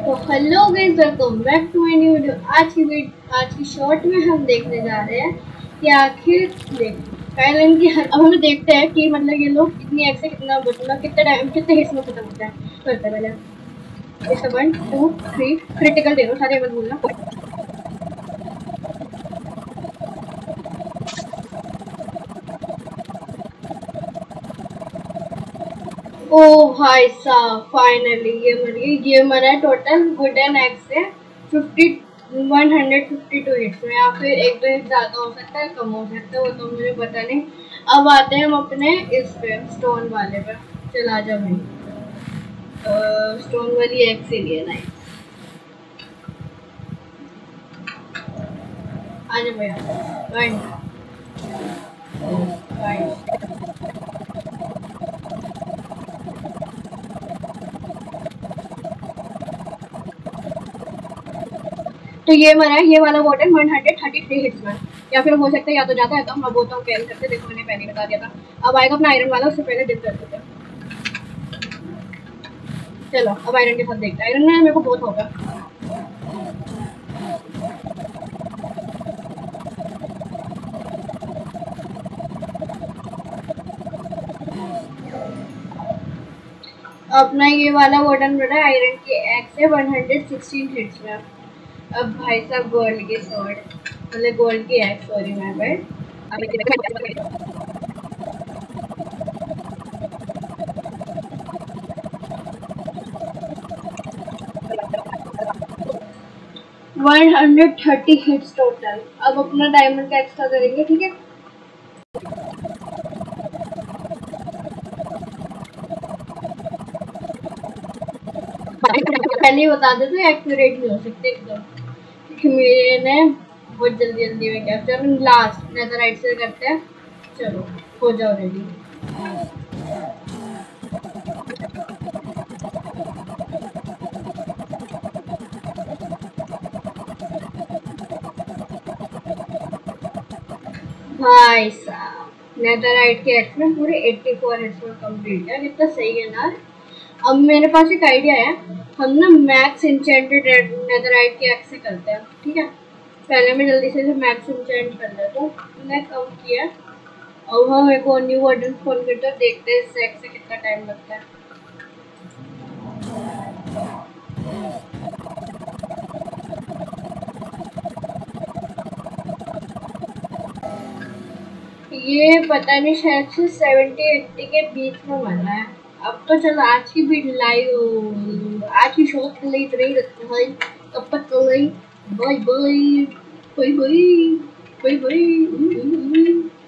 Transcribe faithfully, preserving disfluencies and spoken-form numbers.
तो hello guys, welcome back to my new video. आज की वीडियो आज की शॉर्ट में हम देखने जा रहे हैं कि आखिर देख पहले इनकी हर अब हमें देखते हैं कि मतलब ये लोग कितनी एक्स से कितना मतलब कितने टाइम कितने हिस्सों में खत्म होता है। करते हैं पहले इसका वन टू थ्री क्रिटिकल दे दो सारे मत भूलना। ओ भाई साहब, फाइनली ये मर गई। ये मरा है टोटल वुडन एक्स से fifty one hundred fifty two hits में, या फिर एक दो हिट ज़्यादा हो सकता है कम हो सकता है, वो तो मुझे पता नहीं। अब आते हैं हम अपने इस पे स्टोन वाले पे। चल आ जा भाई, स्टोन वाली एक्स ही लिया ना, आ जा भैया। वन फाइव तो ये मरा है, ये वाला wooden one hundred thirty three hits में, या फिर हो सकता है या तो जाता है तो हम बोलता हूँ कैरी करते। देखो मैंने पहले बता दिया था। अब आएगा अपना आयरन वाला, उससे पहले डिप कर देते हैं। चलो अब आयरन के साथ देखते हैं। आयरन में मेरे को बहुत होगा। अपना ये वाला वोटन बना है आयरन की एक्स से वन हंड्रेड सिक्सटीन हिट्स में। अब भाई साहब गोल्ड की स्वॉर्ड मतलब गोल्ड की axe, sorry my bad. One hundred thirty hits total. अब अपना डायमंड का एक्स्ट्रा करेंगे, ठीक है। पहले ही बता देते एक्यूरेट नहीं हो सकते एकदम, क्योंकि मैंने बहुत जल्दी जल्दी में क्या। चलो लास्ट नेदरराइट से करते हैं। चलो हो जाओ रेडी। भाई साहब नेदरराइट के एक्स में पूरे चौरासी हिट्स में कंप्लीट है। कितना सही है ना। अब मेरे पास एक आइडिया है, हम ना मैक्स इंचेंटेड नेदरराइट के एक्स से करते हैं, ठीक है। पहले मैं जल्दी से मैक्स इंचेंट कर लेता हूँ। मैंने कम किया। अब हम एक और न्यू वर्जन फोन करते हैं, देखते हैं इस एक्स से कितना टाइम लगता है। ये पता नहीं शायद से सेवेंटी एट्टी के बीच में बना है। अब तो चलो आज की भी लाइव आज की शो चल रही रही भाई, कब तक चल रही। Bye bye bye bye bye bye.